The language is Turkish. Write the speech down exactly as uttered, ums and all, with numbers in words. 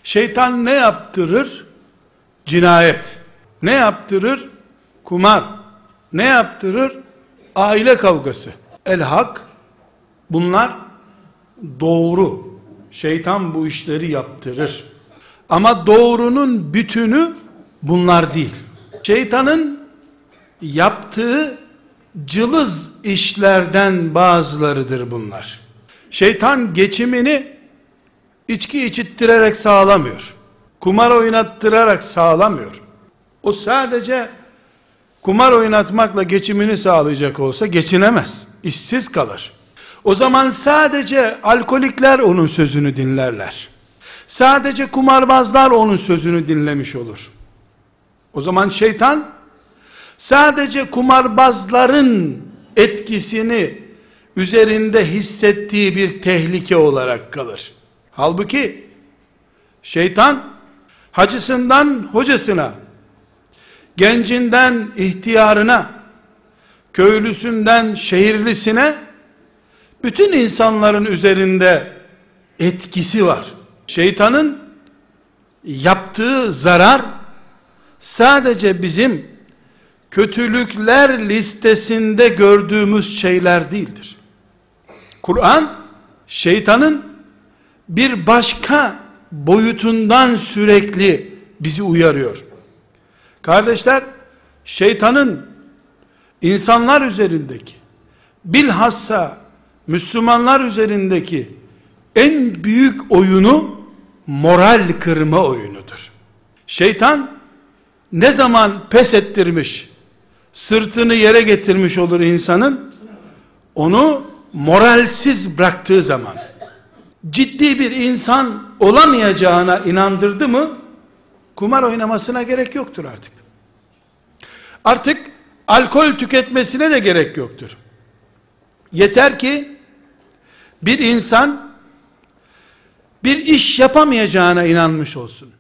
Şeytan ne yaptırır? Cinayet. Ne yaptırır? Kumar. Ne yaptırır? Aile kavgası. El-hak, bunlar doğru. Şeytan bu işleri yaptırır. Ama doğrunun bütünü bunlar değil. Şeytanın yaptığı cılız işlerden bazılarıdır bunlar. Şeytan geçimini içki içittirerek sağlamıyor. Kumar oynattırarak sağlamıyor. O sadece kumar oynatmakla geçimini sağlayacak olsa geçinemez. İşsiz kalır. O zaman sadece alkolikler onun sözünü dinlerler. Sadece kumarbazlar onun sözünü dinlemiş olur. O zaman şeytan sadece kumarbazların etkisini üzerinde hissettiği bir tehlike olarak kalır. Halbuki şeytan hacısından hocasına, gencinden ihtiyarına, köylüsünden şehirlisine, bütün insanların üzerinde etkisi var. Şeytanın yaptığı zarar sadece bizim kötülükler listesinde gördüğümüz şeyler değildir. Kur'an şeytanın bir başka boyutundan sürekli bizi uyarıyor. Kardeşler, şeytanın insanlar üzerindeki, bilhassa Müslümanlar üzerindeki en büyük oyunu moral kırma oyunudur. Şeytan ne zaman pes ettirmiş, sırtını yere getirmiş olur insanın, onu moralsiz bıraktığı zaman, ciddi bir insan olamayacağına inandırdı mı, kumar oynamasına gerek yoktur artık. Artık alkol tüketmesine de gerek yoktur. Yeter ki bir insan bir iş yapamayacağına inanmış olsun.